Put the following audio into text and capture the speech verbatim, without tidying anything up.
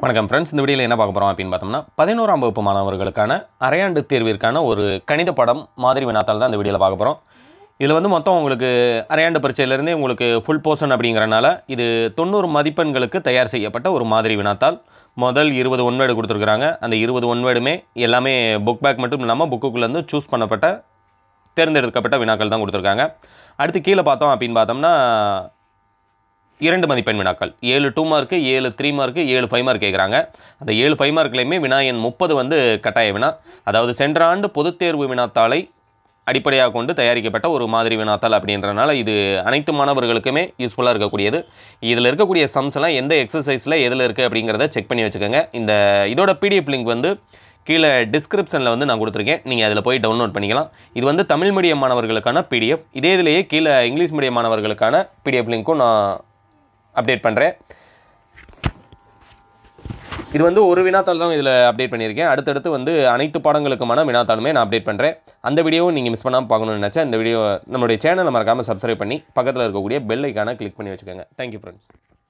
வணக்கம் ஃப்ரெண்ட்ஸ். இந்த வீடியோவில் என்ன பார்க்க போகிறோம் அப்படின்னு பார்த்தோம்னா, பதினோராம் வகுப்பு மாணவர்களுக்கான அரையாண்டு தேர்விற்கான ஒரு கணித பாடம் மாதிரி வினாத்தாள் தான் இந்த வீடியோவில் பார்க்க போகிறோம். இதில் வந்து மொத்தம் உங்களுக்கு அரையாண்டு பரீட்சையிலேருந்தே உங்களுக்கு ஃபுல் போர்ஷன் அப்படிங்கிறனால இது தொண்ணூறு மதிப்பெண்களுக்கு தயார் செய்யப்பட்ட ஒரு மாதிரி வினாத்தாள். முதல் இருபது ஒன்வேர்டு கொடுத்துருக்குறாங்க. அந்த இருபது ஒன்வேர்டுமே எல்லாமே புக் பேக் மட்டும் இல்லாமல் புக்குக்குள்ளேருந்து சூஸ் பண்ணப்பட்ட தேர்ந்தெடுக்கப்பட்ட வினாக்கள் தான் கொடுத்துருக்காங்க. அடுத்து கீழே பார்த்தோம் அப்படின்னு பார்த்தோம்னா இரண்டு மதிப்பெண் வினாக்கள், ஏழு டூ மார்க்கு, ஏழு த்ரீ மார்க்கு, ஏழு ஃபைவ் மார்க் கேட்குறாங்க. அந்த ஏழு ஃபைவ் மார்க்லேயுமே வினா எண் முப்பது வந்து கட்டாய வினா. அதாவது சென்ற ஆண்டு பொதுத் தேர்வு வினாத்தாளை அடிப்படையாக கொண்டு தயாரிக்கப்பட்ட ஒரு மாதிரி வினாத்தாள் அப்படின்றனால இது அனைத்து மாணவர்களுக்குமே யூஸ்ஃபுல்லாக இருக்கக்கூடியது. இதில் இருக்கக்கூடிய சம்ஸ் எல்லாம் எந்த எக்ஸசைஸில் எதில் இருக்குது அப்படிங்கிறத செக் பண்ணி வச்சுக்கோங்க. இந்த இதோட பிடிஎஃப் லிங்க் வந்து கீழே டிஸ்கிரிப்ஷனில் வந்து நான் கொடுத்துருக்கேன். நீங்கள் அதில் போய் டவுன்லோட் பண்ணிக்கலாம். இது வந்து தமிழ் மீடியம் மாணவர்களுக்கான பிடிஎஃப். இதே இதிலேயே கீழே இங்கிலீஷ் மீடியம் மாணவர்களுக்கான பிடிஎஃப் லிங்க்கும் நான் அப்டேட் பண்ணுறேன். இது வந்து ஒரு வினாத்தாள் தான் இதில் அப்டேட் பண்ணியிருக்கேன். அடுத்தடுத்து வந்து அனைத்து பாடங்களுக்குமான வினாத்தாளுமே நான் அப்டேட் பண்ணுறேன். அந்த வீடியோவும் நீங்கள் மிஸ் பண்ணாமல் பார்க்கணும்னு நினச்சா இந்த வீடியோ நம்மளுடைய சேனலை மறக்காமல் சப்ஸ்கிரைப் பண்ணி பக்கத்தில் இருக்கக்கூடிய பெல் ஐக்கானை கிளிக் பண்ணி வச்சுக்கோங்க. Thank you friends.